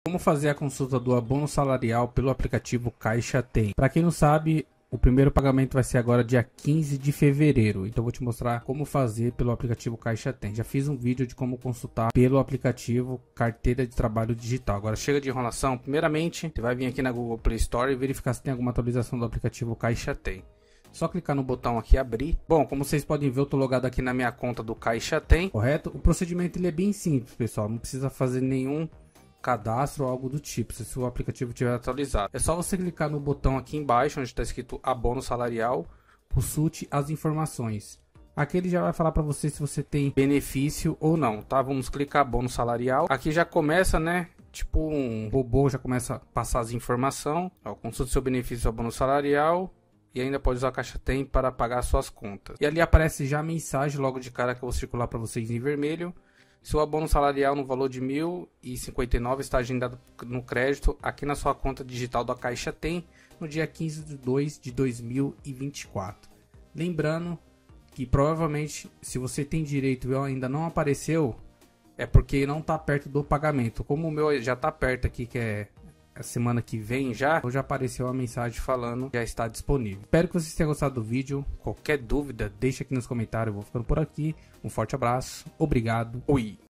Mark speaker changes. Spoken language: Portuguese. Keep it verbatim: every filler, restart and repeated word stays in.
Speaker 1: Como fazer a consulta do abono salarial pelo aplicativo Caixa Tem? Para quem não sabe, o primeiro pagamento vai ser agora dia quinze de fevereiro. Então eu vou te mostrar como fazer pelo aplicativo Caixa Tem. Já fiz um vídeo de como consultar pelo aplicativo Carteira de Trabalho Digital. Agora chega de enrolação. Primeiramente, você vai vir aqui na Google Play Store e verificar se tem alguma atualização do aplicativo Caixa Tem. Só clicar no botão aqui abrir. Bom, como vocês podem ver, eu tô logado aqui na minha conta do Caixa Tem, correto? O procedimento ele é bem simples, pessoal. Não precisa fazer nenhum cadastro ou algo do tipo, se o aplicativo tiver atualizado. É só você clicar no botão aqui embaixo, onde está escrito abono salarial, consulte as informações. Aqui ele já vai falar para você se você tem benefício ou não, tá? Vamos clicar abono salarial. Aqui já começa, né? Tipo um robô, já começa a passar as informações. Ó, consulte seu benefício abono salarial. E ainda pode usar a Caixa Tem para pagar suas contas. E ali aparece já a mensagem logo de cara que eu vou circular para vocês em vermelho. Seu abono salarial no valor de mil e cinquenta e nove reais está agendado no crédito aqui na sua conta digital da Caixa Tem no dia quinze de dois de dois mil e vinte e quatro. Lembrando que provavelmente se você tem direito e ainda não apareceu, é porque não está perto do pagamento. Como o meu já está perto aqui, que é a semana que vem já, já apareceu a mensagem falando que já está disponível. Espero que vocês tenham gostado do vídeo. Qualquer dúvida, deixa aqui nos comentários. Eu vou ficando por aqui. Um forte abraço. Obrigado. Oi.